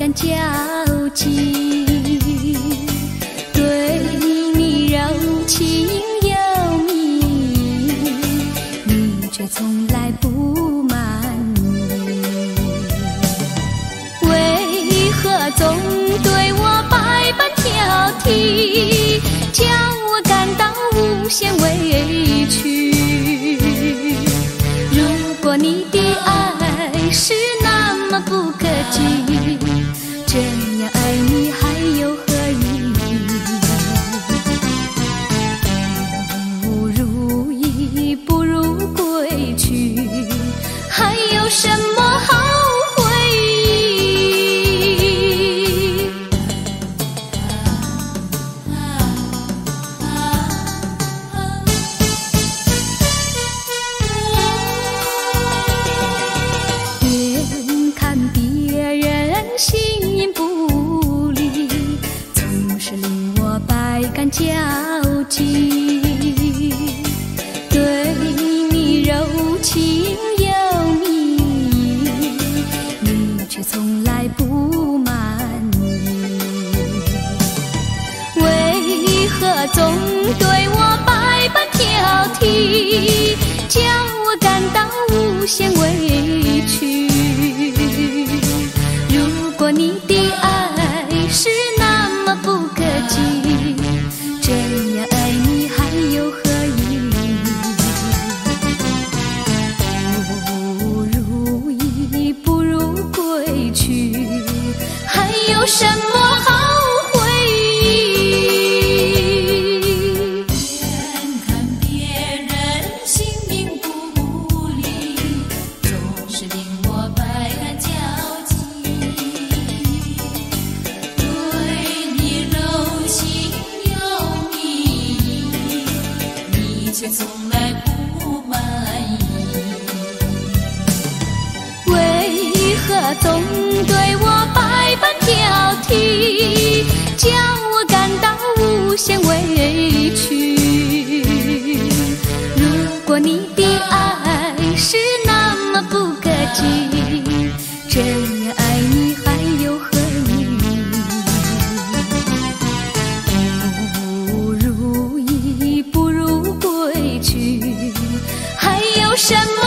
般交集，对你柔情有密，你却从来不满意。为何总对我百般挑剔，叫我感到无限委屈？如果你的爱是那么不可及，这样爱你还有何意义？不如意不如归去，还有什么好回忆？眼看别人形影不离，总是令我百感交集。对你柔情有密，你却从来不满意。为何总对我百般挑剔，叫我感到无限委屈？如果你的爱是那么不可及，这样爱你还有何意义？不如意不如归去，还有什么好回忆？ 眼看别人形影不离，总是令我百感交集。对你柔情有密，你却从来不满意。 为何总对我百般挑剔，叫我感到无限委屈？如果你的爱是那么不可及，这样爱你还有何意义？不如意不如归去，还有什么